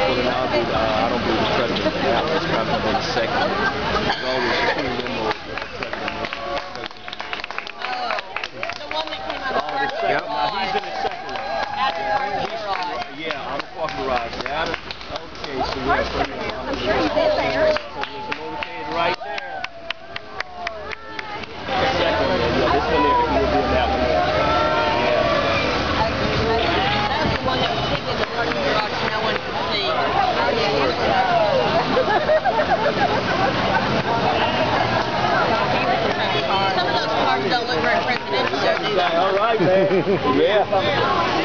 Well, then I don't believe the president now. It's probably in the second. It's always between them or the president. The one that came out of the first Yep. Now he's in the second one. out of the parking garage. Yeah, out of the parking garage. Okay, so yeah, I'm sure he's in there. there's a motorcade right there. The second one, yeah, this one there, he will be in that one there. Yeah. That's the one that was sitting in the parking garage no one could see. Some of those cars don't look very presidential, do they? All right, man. Yeah.